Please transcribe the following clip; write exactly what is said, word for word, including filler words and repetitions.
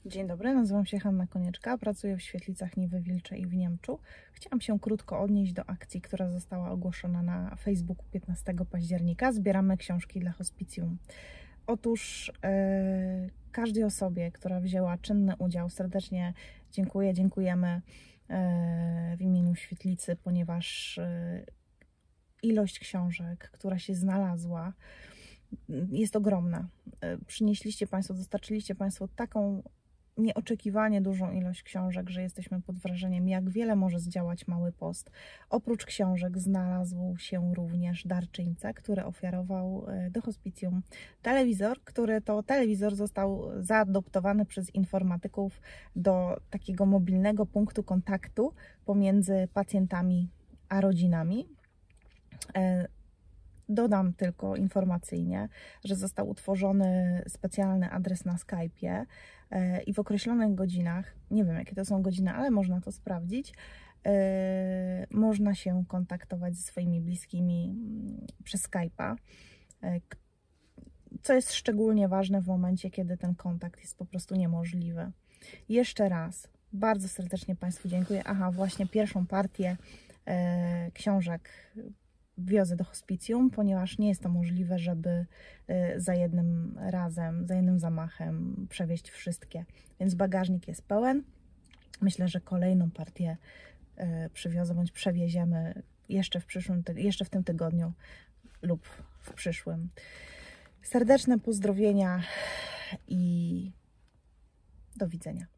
Dzień dobry, nazywam się Hanna Konieczka, pracuję w Świetlicach Niwy Wilczej i w Niemczu. Chciałam się krótko odnieść do akcji, która została ogłoszona na Facebooku piętnastego października. Zbieramy książki dla hospicjum. Otóż e, każdej osobie, która wzięła czynny udział, serdecznie dziękuję, dziękujemy e, w imieniu Świetlicy, ponieważ e, ilość książek, która się znalazła, jest ogromna. E, przynieśliście Państwo, dostarczyliście Państwo taką nieoczekiwanie dużą ilość książek, że jesteśmy pod wrażeniem, jak wiele może zdziałać mały post. Oprócz książek znalazł się również darczyńca, który ofiarował do hospicjum telewizor, który to telewizor został zaadoptowany przez informatyków do takiego mobilnego punktu kontaktu pomiędzy pacjentami a rodzinami. Dodam tylko informacyjnie, że został utworzony specjalny adres na Skype'ie i w określonych godzinach, nie wiem jakie to są godziny, ale można to sprawdzić, można się kontaktować ze swoimi bliskimi przez Skype'a, co jest szczególnie ważne w momencie, kiedy ten kontakt jest po prostu niemożliwy. Jeszcze raz bardzo serdecznie Państwu dziękuję. Aha, właśnie pierwszą partię książek wiozę do hospicjum, ponieważ nie jest to możliwe, żeby za jednym razem, za jednym zamachem przewieźć wszystkie. Więc bagażnik jest pełen. Myślę, że kolejną partię przywiozę bądź przewieziemy jeszcze w przyszłym, jeszcze w tym tygodniu lub w przyszłym. Serdeczne pozdrowienia i do widzenia.